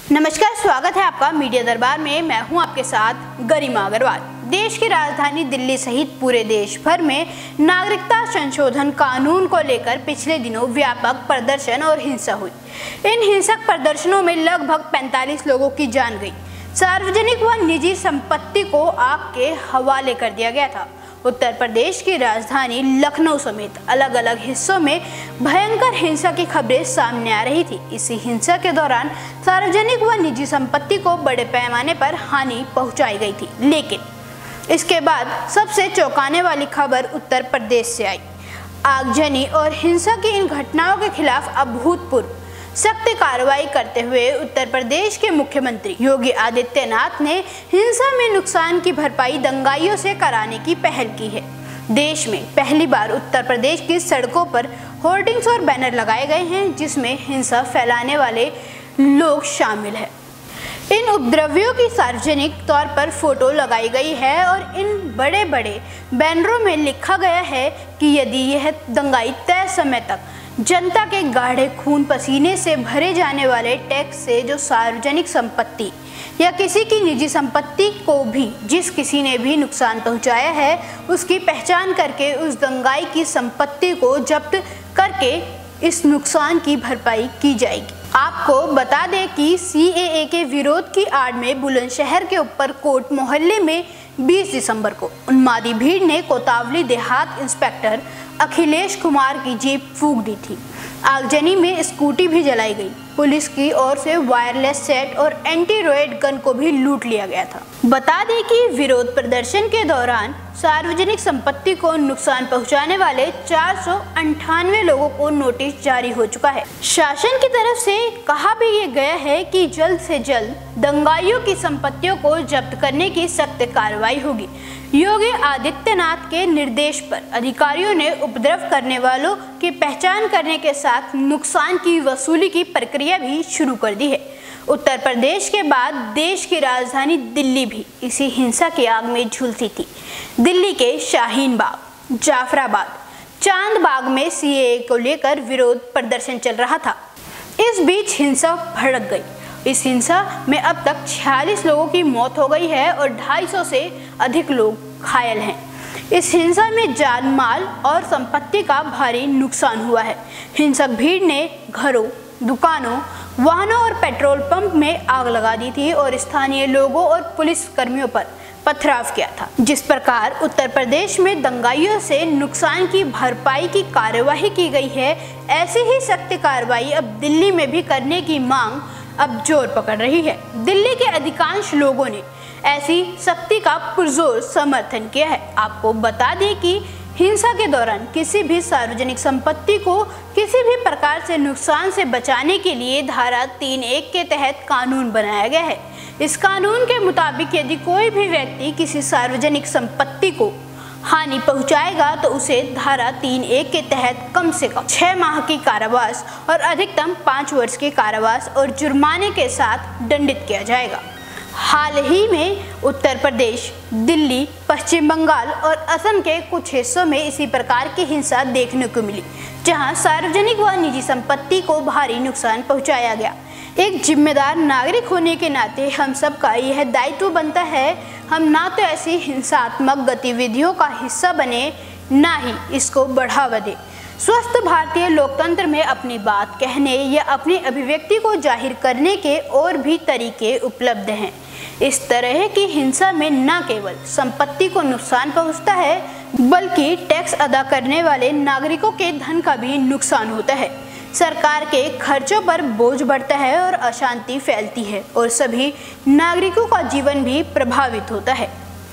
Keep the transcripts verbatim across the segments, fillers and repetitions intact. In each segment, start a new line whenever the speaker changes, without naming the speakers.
नमस्कार, स्वागत है आपका मीडिया दरबार में। मैं हूं आपके साथ गरिमा अग्रवाल। देश की राजधानी दिल्ली सहित पूरे देश भर में नागरिकता संशोधन कानून को लेकर पिछले दिनों व्यापक प्रदर्शन और हिंसा हुई। इन हिंसक प्रदर्शनों में लगभग पैंतालीस लोगों की जान गई। सार्वजनिक व निजी संपत्ति को आग के हवाले कर दिया गया था। उत्तर प्रदेश की राजधानी लखनऊ समेत अलग अलग हिस्सों में भयंकर हिंसा की खबरें सामने आ रही थी। इसी हिंसा के दौरान सार्वजनिक व निजी संपत्ति को बड़े पैमाने पर हानि पहुंचाई गई थी। लेकिन इसके बाद सबसे चौंकाने वाली खबर उत्तर प्रदेश से आई। आगजनी और हिंसा की इन घटनाओं के खिलाफ अभूतपूर्व सख्त कार्रवाई करते हुए उत्तर प्रदेश के मुख्यमंत्री योगी आदित्यनाथ ने हिंसा में नुकसान की भरपाई दंगाइयों से कराने की पहल की है। देश में पहली बार उत्तर प्रदेश की सड़कों पर होर्डिंग्स और बैनर लगाए गए हैं जिसमें हिंसा फैलाने वाले लोग शामिल हैं। इन उपद्रवियों की सार्वजनिक तौर पर फोटो लगाई गई है और इन बड़े बड़े बैनरों में लिखा गया है कि यदि यह दंगाई तय समय तक जनता के गाढ़े खून पसीने से भरे जाने वाले टैक्स से जो सार्वजनिक संपत्ति या किसी की निजी संपत्ति को भी जिस किसी ने भी नुकसान पहुंचाया है उसकी पहचान करके उस दंगाई की संपत्ति को जब्त करके इस नुकसान की भरपाई की जाएगी। आपको बता दें कि सी ए ए के विरोध की आड़ में बुलंदशहर के ऊपर कोट मोहल्ले में बीस दिसंबर को उन्मादी भीड़ ने कोतवाली देहात इंस्पेक्टर अखिलेश कुमार की जीप फूंक दी थी। आगजनी में स्कूटी भी जलाई गई। पुलिस की ओर से वायरलेस सेट और एंटी रोएड गन को भी लूट लिया गया था। बता दें कि विरोध प्रदर्शन के दौरान सार्वजनिक संपत्ति को नुकसान पहुंचाने वाले चार सौ अंठानवे लोगों को नोटिस जारी हो चुका है। शासन की तरफ से कहा भी ये गया है कि जल्द से जल्द दंगाइयों की संपत्तियों को जब्त करने की सख्त कार्रवाई होगी। योगी आदित्यनाथ के निर्देश पर अधिकारियों ने उपद्रव करने वालों की पहचान करने के साथ नुकसान की वसूली की प्रक्रिया भी शुरू कर दी है। उत्तर प्रदेश के बाद देश की राजधानी दिल्ली भी इसी हिंसा की आग में झुलसी थी। दिल्ली के शाहीन बाग, जाफराबाद, चांद बाग में सी ए ए को लेकर विरोध प्रदर्शन चल रहा था। इस बीच हिंसा भड़क गई। इस हिंसा में अब तक छियालीस लोगों की मौत हो गई है और ढाई सौ से अधिक लोग घायल हैं। इस हिंसा में जान माल और संपत्ति का भारी नुकसान हुआ है। हिंसक भीड़ ने घरों, दुकानों, वाहनों और पेट्रोल पंप में आग लगा दी थी और स्थानीय लोगों और पुलिस कर्मियों पर पथराव किया था। जिस प्रकार उत्तर प्रदेश में दंगाइयों से नुकसान की भरपाई की कार्यवाही की गई है, ऐसी ही सख्त कार्रवाई अब दिल्ली में भी करने की मांग अब जोर पकड़ रही है। दिल्ली के अधिकांश लोगों ने ऐसी सख्ती का पुरजोर समर्थन किया है। आपको बता दें कि हिंसा के दौरान किसी भी सार्वजनिक संपत्ति को किसी भी प्रकार से नुकसान से बचाने के लिए धारा तीन एक के तहत कानून बनाया गया है। इस कानून के मुताबिक यदि कोई भी व्यक्ति किसी सार्वजनिक संपत्ति को हानि पहुंचाएगा तो उसे धारा तीन एक के तहत कम से कम छह माह की कारावास और अधिकतम पाँच वर्ष के कारावास और जुर्माने के साथ दंडित किया जाएगा। हाल ही में उत्तर प्रदेश, दिल्ली, पश्चिम बंगाल और असम के कुछ हिस्सों में इसी प्रकार की हिंसा देखने को मिली, जहां सार्वजनिक व निजी संपत्ति को भारी नुकसान पहुंचाया गया। एक जिम्मेदार नागरिक होने के नाते हम सब का यह दायित्व बनता है, हम ना तो ऐसी हिंसात्मक गतिविधियों का हिस्सा बने, ना ही इसको बढ़ावा दें। स्वस्थ भारतीय लोकतंत्र में अपनी बात कहने या अपनी अभिव्यक्ति को जाहिर करने के और भी तरीके उपलब्ध हैं। इस तरह की हिंसा में न केवल संपत्ति को नुकसान पहुंचता है, बल्कि टैक्स अदा करने वाले नागरिकों के धन का भी नुकसान होता है। सरकार के खर्चों पर बोझ बढ़ता है और अशांति फैलती है और सभी नागरिकों का जीवन भी प्रभावित होता है।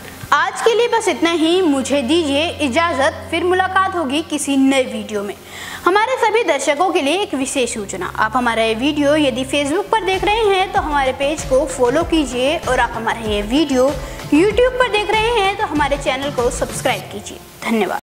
आज के लिए बस इतना ही। मुझे दीजिए इजाज़त, फिर मुलाकात होगी किसी नए वीडियो में। हमारे सभी दर्शकों के लिए एक विशेष सूचना, आप हमारा ये वीडियो यदि फेसबुक पर देख रहे हैं तो हमारे पेज को फॉलो कीजिए और आप हमारा ये वीडियो यूट्यूब पर देख रहे हैं तो हमारे चैनल को सब्सक्राइब कीजिए। धन्यवाद।